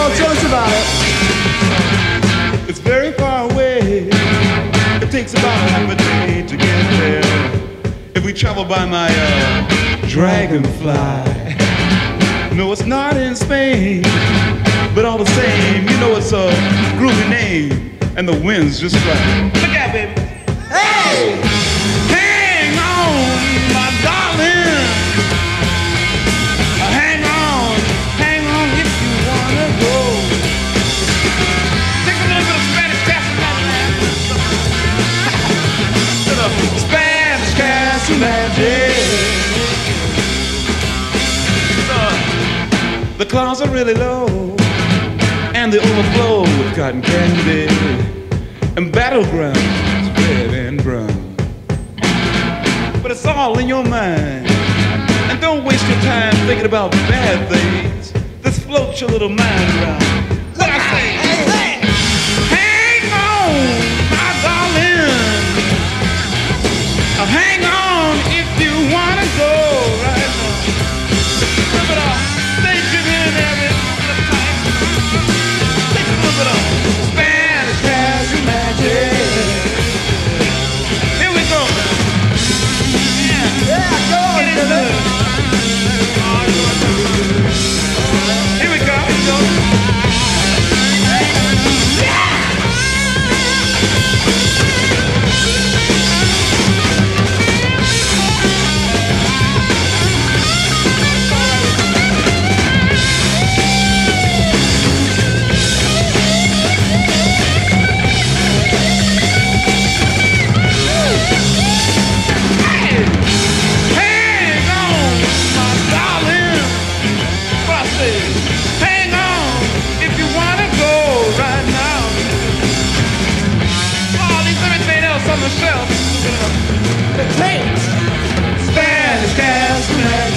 Noel, tell us about it. It's very far away. It takes about half a day to get there. If we travel by my dragonfly. No, it's not in Spain, but all the same, you know it's a groovy name, and the wind's just right. Look out, baby. Hey! Hang on, my darling. Hang on if you wanna go. Take a little bit of Spanish Castle Magic. Spanish Castle Magic. The clouds are really low, and they overflow with cotton candy, and battlegrounds red and brown. But it's all in your mind, and don't waste your time thinking about bad things. Just float your little mind around. What I say? Hey, hang on, my darling. Hang on if you wanna go right now. Rip it off. Spanish Castle Magic. Here we go. Yeah, go on, Here we go. Spanish Castle Magic.